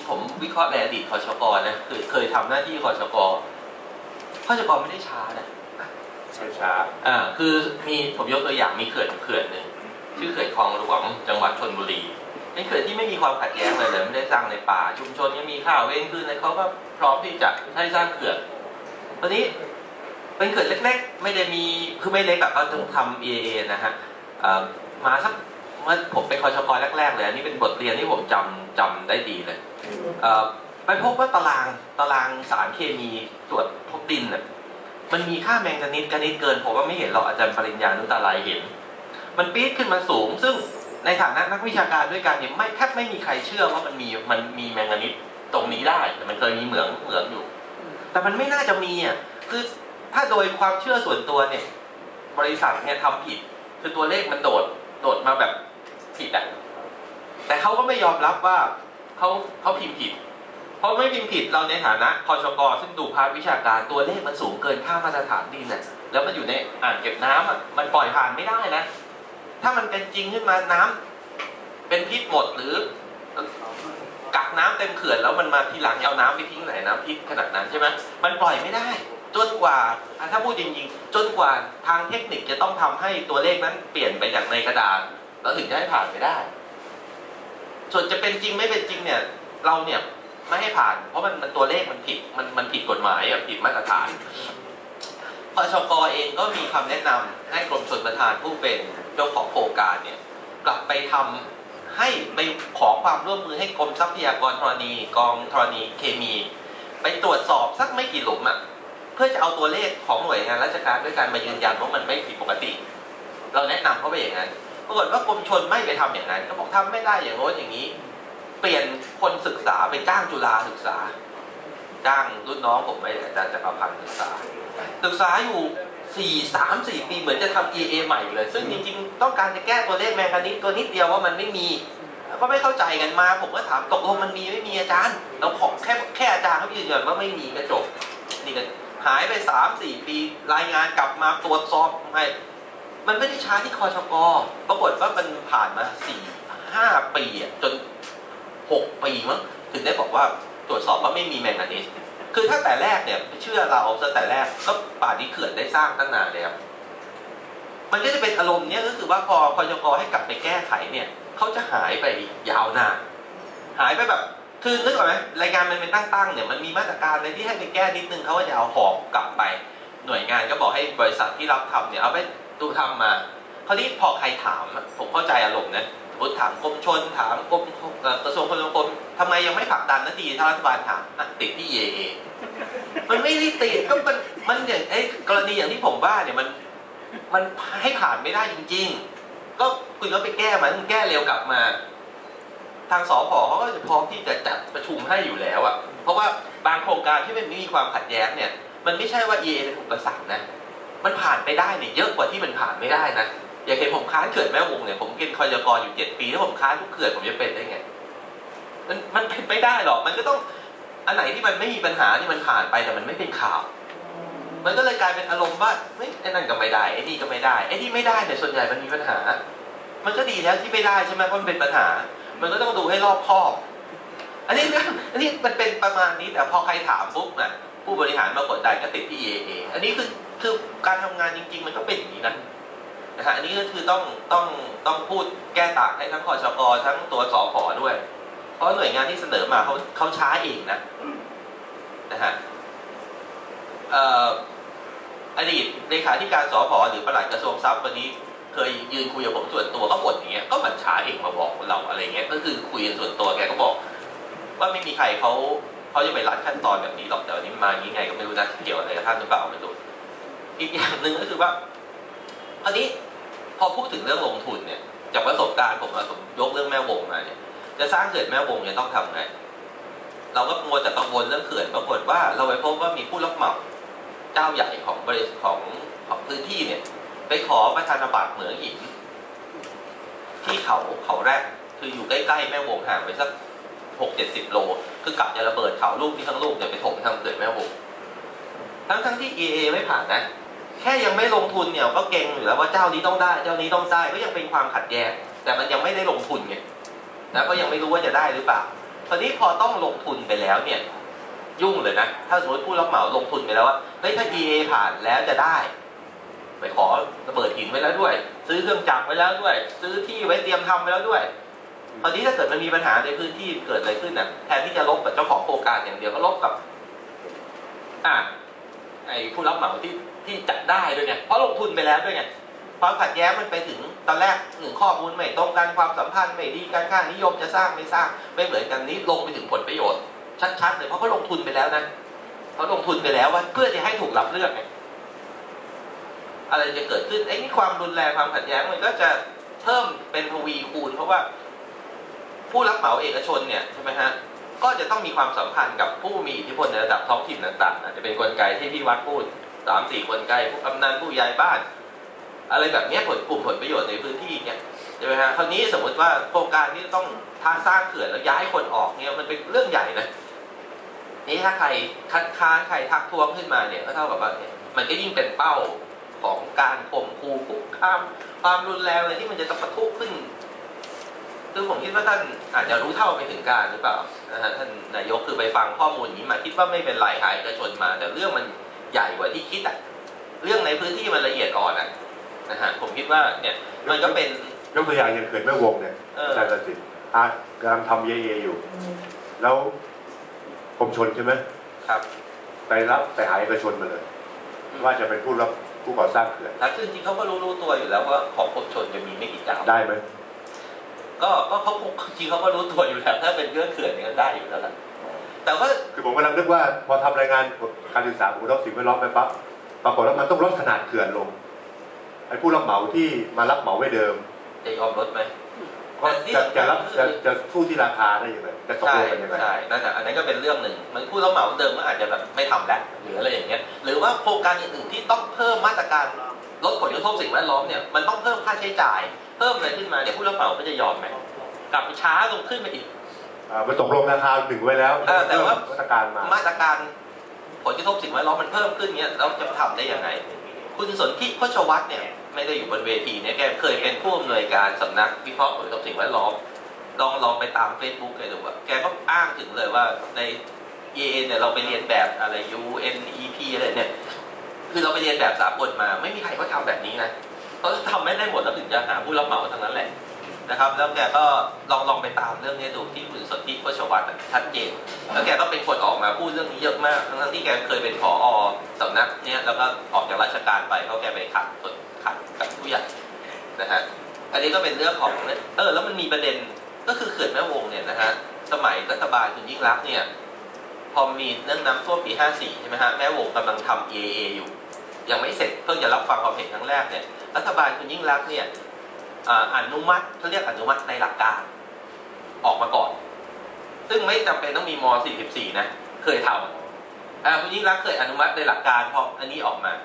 ผมวิเคราะห์ในอดีตคชก.นะเคยทำหน้าที่คชก.ไม่ได้ช้านะช้าคือผมยกตัวอย่างมีเขื่อนหนึ่งชื่อเขื่อนคลองหลวงจังหวัดชลบุรีเป็นเขื่อนที่ไม่มีความขัดแย้งเลยไม่ได้สร้างในป่าชุมชนยังมีข้าวเว้นคืนเลยเขาก็พร้อมที่จะให้สร้างเขื่อนตอนนี้เป็นเขื่อนเล็กๆไม่ได้มีคือไม่เล็กแบบก็ต้องทำ EAA นะฮะมาสักเมื่อผมไปคชก.แรกๆเลยอันนี้เป็นบทเรียนที่ผมจำได้ดีเลยไปพบว่าตารางสารเคมีตรวจพบดินน่ะมันมีค่าแมงกานีสเกินผมว่าไม่เห็นหรอกอาจารย์ปริญญานุตาลัยเห็นมันปี๊ดขึ้นมาสูงซึ่งในฐานะนักวิชาการด้วยกันเนี่ยแทบไม่มีใครเชื่อว่ามันมีแมงกานีสตรงนี้ได้แต่มันเคยมีเหมืองอยู่แต่มันไม่น่าจะมีอ่ะคือถ้าโดยความเชื่อส่วนตัวเนี่ยบริษัทเนี่ยทำผิดคือตัวเลขมันโดดมาแบบผิดอ่ะแต่เขาก็ไม่ยอมรับว่าเขาพิมพ์ผิดเพราะไม่พิมพ์ผิดเราในฐานะคชก.ซึ่งดูภาควิชาการตัวเลขมันสูงเกินค่ามาตรฐานดินน่ะแล้วมันอยู่ในอ่างเก็บน้ำอ่ะมันปล่อยผ่านไม่ได้นะถ้ามันเป็นจริงขึ้นมาน้ำเป็นพิษหมดหรือกักน้ำเต็มเขื่อนแล้วมันมาทีหลังเอาน้ำไปทิ้งไหนน้ำพิษขนาดนั้นใช่ไหมมันปล่อยไม่ได้จนกว่าถ้าพูดจริงๆจนกว่าทางเทคนิคจะต้องทำให้ตัวเลขนั้นเปลี่ยนไปจากในกระดาษแล้วถึงจะให้ผ่านไปได้ส่วนจะเป็นจริงไม่เป็นจริงเนี่ยเราเนี่ยไม่ให้ผ่านเพราะมันตัวเลขมันผิดมันผิดกฎหมายผิดมาตรฐานคชก.เองก็มีคำแนะนำให้กรมชลประทานผู้เป็นเจ้าของโครงการเนี่ยกลับไปทำให้ไปขอความร่วมมือให้กรมทรัพยากรธรณีกองธรณีเคมีไปตรวจสอบสักไม่กี่หลุมเพื่อจะเอาตัวเลขของหน่วยงานราชการด้วยกันมายืนยันว่ามันไม่ผิดปกติเราแนะนำเขาไปอย่างนั้นปรากฏว่ากรมชลไม่ไปทำอย่างนั้นก็บอกทำไม่ได้อย่างโน้นอย่างนี้เปลี่ยนคนศึกษาไปจ้างจุฬาศึกษาจ้างรุ่นน้องผมไปอาจารย์จักรพันธ์ศึกษาอยู่3-4 ปีเหมือนจะทำ EA ใหม่เลยซึ่งจริงๆต้องการจะแก้ตัวเลขแมงกานีสตัวนิดเดียวว่ามันไม่มีก็ไม่เข้าใจกันมาผมก็ถามตกลงมันมีไม่มีอาจารย์เราขอแค่อาจารย์เขายืนยันว่าไม่มีก็จบนี่ก็หายไป3-4 ปีรายงานกลับมาตรวจสอบให้มันไม่ได้ช้าที่คชก.ปรากฏว่ามันผ่านมา4-5 ปีจน6 ปีมั้งถึงได้บอกว่าตรวจสอบว่าไม่มีแมงกานีสคือถ้าแต่แรกเนี่ยเชื่อเราตั้งแต่แรกก็ป่านนี้เขื่อนได้สร้างตั้งนานแล้วมันก็จะเป็นอารมณ์เนี้ยก็คือว่าพอคชก.ให้กลับไปแก้ไขเนี่ยเขาจะหายไปยาวนานหายไปแบบคือนึกออกไหมรายการมันเป็นตั้งเนี่ยมันมีมาตรการในที่ให้ไปแก้นิดนึงเขาก็จะเอาหอบกลับไปหน่วยงานก็บอกให้บริษัทที่รับทำเนี่ยเอาไปดูทำมาคราวนี้พอใครถามผมเข้าใจอารมณ์นะสมมติถามกรมชลถามกรมกระทรวงคมนาคมทำไมยังไม่ผลักดันนาทีถ้ารัฐบาลถามติดที่ EAA มันไม่ได้ติดก็มันอย่างกรณีอย่างที่ผมว่าเนี่ยมันให้ผ่านไม่ได้จริงๆก็คุณก็ไปแก้มันแก้เร็วกลับมาทางสผ.เขาก็จะพร้อมที่จะจัดประชุมให้อยู่แล้วเพราะว่าบางโครงการที่มันไม่มีความขัดแย้งเนี่ยมันไม่ใช่ว่า EAA เป็นอุปสรรคนะมันผ่านไปได้เนี่ยเยอะกว่าที่มันผ่านไม่ได้นะอย่าเห็นผมค้านเขื่อนแม่วงเนี่ยผมเป็นคชก.อยู่7 ปีถ้าผมค้านทุกเขื่อนผมจะเป็นได้ไงมันเป็นไม่ได้หรอกมันก็ต้องอันไหนที่มันไม่มีปัญหาที่มันผ่านไปแต่มันไม่เป็นข่าวมันก็เลยกลายเป็นอารมณ์ว่าไอ้นั่นก็ไม่ได้ไอ้นี่ก็ไม่ได้ไอ้ที่ไม่ได้เนี่ยส่วนใหญ่มันมีปัญหามันก็ดีแล้วที่ไม่ได้ใช่ไหมเพราะมันเป็นปัญหามันก็ต้องดูให้รอบคอบอันนี้มันเป็นประมาณนี้แต่พอใครถามปุ๊บน่ะผู้บริหารมากดดันก็ติดที่ EAA อันนี้คือการทำงานจริงๆมันก็เป็นอย่างนี้นะฮะอันนี้ก็คือต้องพูดแก้ต่างให้ทั้งคชก.ทั้งตัวสผ.ด้วยเพราะหน่วยงานที่เสนอมาเขาช้าเองนะฮะอดีตเลขาธิการสผ.หรือปลัดกระทรวงทรัพย์วันนี้เคยยืนคุยกับผมส่วนตัวก็บ่นอย่างเงี้ยก็มันช้าเองมาบอกเราอะไรเงี้ยก็คือคุยกันส่วนตัวแกก็บอกว่าไม่มีใครเขาจะไปรัดขั้นตอนแบบนี้หรอกแต่วันนี้มาอย่างไงก็ไม่รู้นะเกี่ยวอะไรกับท่านหรือเปล่าไม่รู้อีกอย่างหนึ่งก็คือว่าคราวนี้พอพูดถึงเรื่องลงทุนเนี่ยจากประสบการณ์ผมยกเรื่องแม่วงมาเนี่ยจะสร้างเขื่อนแม่วงจะต้องทำไงเราก็มัวแต่กังวลเรื่องเขื่อนปรากฏว่าเราไปพบว่ามีผู้รับเหมาเจ้าใหญ่ของบริษัทของพื้นที่เนี่ยไปขอประธานบัตรเหมืองหินที่เขาแรกคืออยู่ใกล้ๆแม่วงห่างไปสัก60-70 โลคือกะจะระเบิดเขาลูกที่ทั้งลูกเนี่ยไปถมทำเขื่อนแม่วงทั้งที่ EAA ไม่ผ่านนะแค่ยังไม่ลงทุนเนี่ยก็เก่งอยู่แล้วว่าเจ้านี้ต้องได้เจ้านี้ต้องได้ก็ยังเป็นความขัดแย้งแต่มันยังไม่ได้ลงทุนไงนะก็ยังไม่รู้ว่าจะได้หรือเปล่าตอนนี้พอต้องลงทุนไปแล้วเนี่ยยุ่งเลยนะถ้าสมมติผู้รับเหมาลงทุนไปแล้วว่าเฮ้ยถ้า EA ผ่านแล้วจะได้ไปขอระเบิดหินไว้แล้วด้วยซื้อเครื่องจักรไว้แล้วด้วยซื้อที่ไว้เตรียมทำไว้แล้วด้วยตอนนี้ถ้าเกิดมันมีปัญหาในพื้นที่เกิดอะไรขึ้นน่ะแทนที่จะลบกับเจ้าของโครงการอย่างเดียวก็ลบกับไอ้ผู้รับเหมาที่จัดได้ด้วยไงเพราะลงทุนไปแล้วด้วยไงความขัดแย้งมันไปถึงตอนแรกข้อมูลไม่ตรงกันความสัมพันธ์ไม่ดีการค่านิยมจะสร้างไม่สร้างไม่เหมือนกันนี้ลงไปถึงผลประโยชน์ชัดๆเลยเพราะเขาลงทุนไปแล้วนะเขาลงทุนไปแล้วว่าเพื่อจะให้ถูกรับเลือกไงอะไรจะเกิดขึ้นไอ้นี่ความรุนแรงความขัดแย้งมันก็จะเพิ่มเป็นทวีคูณเพราะว่าผู้รับเหมาเอกชนเนี่ยใช่ไหมฮะก็จะต้องมีความสัมพันธ์กับผู้มีอิทธิพลในระดับท้องถิ่นต่างๆจะเป็นกลไกที่พี่วัดพูด 3-4 กลไกผู้กำนันผู้ใหญ่บ้านอะไรแบบนี้กลุ่มผลประโยชน์ในพื้นที่เนี่ยใช่ไหมฮะคราวนี้สมมติว่าโครงการที่ต้องสร้างเขื่อนแล้วย้ายคนออกเนี่ยมันเป็นเรื่องใหญ่นะนี่ถ้าใครคัดค้านใครทักท้วงขึ้นมาเนี่ยก็เท่ากับว่าเนี่ยมันก็ยิ่งเป็นเป้าของการข่มขู่คุกคามความรุนแรงอะไรที่มันจะต้องปะทุขึ้นคือผมคิดว่าท่านอาจจะรู้เท่าไปถึงการหรือเปล่านะฮะท่านนายกคือไปฟังข้อมูลนี้มาคิดว่าไม่เป็นไรหายเอกชนมาแต่เรื่องมันใหญ่กว่าที่คิดเรื่องในพื้นที่มันละเอียดอ่อนนะฮะผมคิดว่าเนี่ยมันก็เป็นยกตัวอย่างอย่างเขื่อนแม่วงเนี่ยอาจารย์ประสิทธิ์กำลังทำเออยู่แล้วกรมชลใช่ไหมครับไปหาเอกชนมาเลยว่าจะเป็นผู้ก่อสร้างเขื่อนซึ่งจริงเขาก็รู้ตัวอยู่แล้วว่าของกรมชลจะมีไม่กี่เจ้าได้ไหมก็เขาจริงเขาก็รู้ตัวอยู่แล้วถ้าเป็นเรื่องเขื่อนก็ได้อยู่แล้วล่ะแต่ว่าคือผมกำลังนึกว่าพอทำรายงานการศึกษาผมต้องสิ่งแวดล้อมไปปั๊บปรากฏว่ามันต้องลดขนาดเขื่อนลงไอ้ผู้รับเหมาที่มารับเหมาไว้เดิมจะยอมลดไหมจะสู้ที่ราคาได้ยังไงจะตกลงกันยังไงใช่นั่นแหละอันนั้นก็เป็นเรื่องหนึ่งมันผู้รับเหมาเดิมก็อาจจะแบบไม่ทำแล้วหรืออะไรอย่างเงี้ยหรือว่าโครงการอื่นๆที่ต้องเพิ่มมาตรการลดผลกระทบสิ่งแวดล้อมเนี่ยมันต้องเพิ่มค่าใช้จ่ายเพิ่มอะไรขึ้นมาเนี่ยผู้รับเหมาก็จะยอมไหมกลับช้าลงขึ้นไปอีกมันตกลงราคาหนึ่งไว้แล้วแต่ว่ามาตรการผลกระทบสิ่งแวดล้อมมันเพิ่มขึ้นเนี้ยเราจะทำได้ยังไงคุณสนธิโฆษวัฒน์เนี่ยไม่ได้อยู่บนเวทีเนี่ยแกเคยเป็นผู้อำนวยการสำนักวิเคราะห์ผลกระทบสิ่งแวดล้อมลองไปตาม Facebook เลยดูว่าแกก็อ้างถึงเลยว่าใน EA เนี่ยเราไปเรียนแบบอะไร UNEP อะไรเนี่ยคือเราไปเรียนแบบสากลมาไม่มีใครเขาทำแบบนี้นะเขาทำไม่ได้หมดแล้วถึงจะหาผู้รับเหมาทั้งนั้นแหละนะครับแล้วแกก็ลองไปตามเรื่องนี้ดูที่คุณสนธิโฆษวัฒน์ชัดเจนแล้วแกก็เป็นคนออกมาพูดเรื่องนี้เยอะมากทั้งที่แกเคยเป็นผอ.สำนักเนี้ยแล้วก็ออกจากราชการไปเพราะแกไปขัดกับผู้ใหญ่นะฮะอันนี้ก็เป็นเรื่องของแล้วมันมีประเด็นก็คือเขื่อนแม่วงเนี่ยนะฮะสมัยรัฐบาลคุณยิ่งรักษณ์เนี่ยพอมีเรื่องน้ำท่วมปี54ใช่ไหมฮะแม่วงกำลังทำ EA อยู่ยังไม่เสร็จเพิ่งจะรับฟังความเห็นครั้งแรกเนี่ยรัฐบาลคุณยิ่งรักษณ์เนี่ยอนุมัติเขาเรียกอนุมัติในหลักการออกมาก่อนซึ่งไม่จำเป็นต้องมีม.44นะเคยทำคุณยิ่งรักษณ์เคยอนุมัติในหลักการพออันนี้ออกมา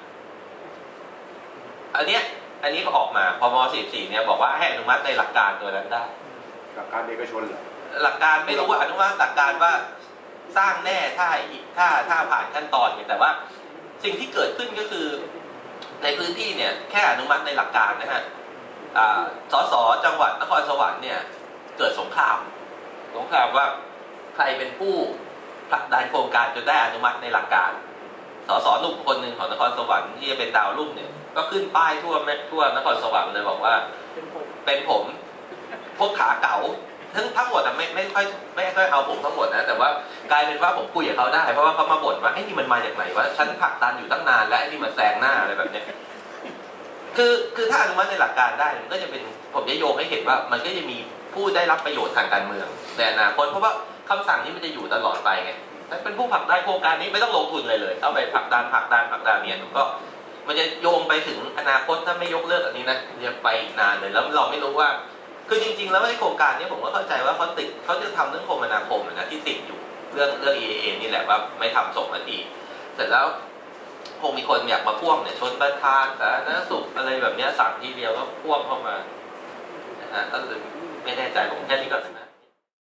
อันนี้ก็ออกมาพอม.44เนี่ยบอกว่าให้อนุมัติในหลักการตัวนั้นได้หลักการเอกชนเหรอหลักการไม่รู้ว่าอนุมัติหลักการว่าสร้างแน่ถ้าผ่านขั้นตอนแต่ว่าสิ่งที่เกิดขึ้นก็คือในพื้นที่เนี่ยแค่อนุมัติในหลักการนะฮะสสจังหวัดนครสวรรค์เนี่ยเกิดสงครามว่าใครเป็นผู้ผลักดันโครงการจนได้อนุมัติในหลักการสสหนุ่มคนหนึ่งของนครสวรรค์ที่จะเป็นดาวรุ่งเนี่ยก็ขึ้นป้ายทั่วนครสวรรค์เลยบอกว่าเป็นผมพวกขาเก๋าทั้งหมดไม่ค่อยเอาผมทั้งหมดนะแต่ว่ากลายเป็นว่าผมคุยกับเขาได้เพราะว่าเขามาบ่นว่าไอ้นี่มันมาจากไหนวะฉันผลักดันอยู่ตั้งนานแล้วไอ้นี่มันแซงหน้าอะไรแบบนี้คือถ้าอนุมัติในหลักการได้มันก็จะเป็นผมจะโยงให้เห็นว่ามันก็จะมีผู้ได้รับประโยชน์ทางการเมืองในอนาคตเพราะว่าคำสั่งนี้มันจะอยู่ตลอดไปไงถ้าเป็นผู้ผลักดันโครงการนี้ไม่ต้องลงทุนเลยเอาไปผลักดันเนี่ยก็มันจะโยงไปถึงอนาคตถ้าไม่ยกเลิกอันนี้นะจะไปอีกนานเลยแล้วเราไม่รู้ว่าคือจริงๆแล้วในโครงการนี้ผมก็เข้าใจว่าเขาจะทำเรื่องคมนาคมนะที่ติดอยู่เรื่อง EAA นี่แหละว่าไม่ทำส่งนาทีเสร็จแล้วคงมีคนอยากมาพ่วงเนี่ยชนประทานสาธารณสุขอะไรแบบนี้สั่งทีเดียวก็พ่วงเข้ามานะฮะก็เลยไม่แน่ใจผมแค่นี้ก่อนนะ